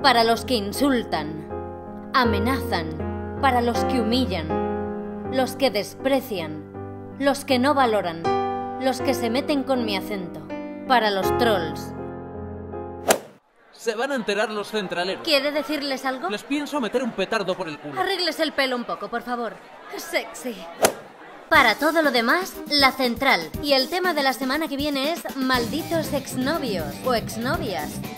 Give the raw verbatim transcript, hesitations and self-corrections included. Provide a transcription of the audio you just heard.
para los que insultan, amenazan, para los que humillan, los que desprecian, los que no valoran, los que se meten con mi acento, para los trolls. Se van a enterar los centraleros. ¿Quiere decirles algo? Les pienso meter un petardo por el culo. Arréglese el pelo un poco, por favor. Sexy. Para todo lo demás, La Central. Y el tema de la semana que viene es malditos exnovios o exnovias.